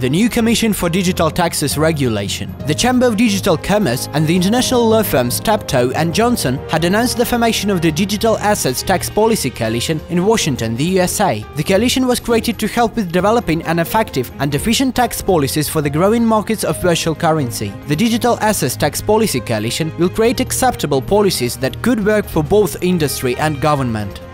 the new Commission for Digital Taxes Regulation. The Chamber of Digital Commerce and the international law firm Steptoe Johnson had announced the formation of the Digital Assets Tax Policy Coalition in Washington, the USA. The coalition was created to help with developing an effective and efficient tax policies for the growing markets of virtual currency. The Digital Assets Tax Policy Coalition will create acceptable policies that could work for both industry and government.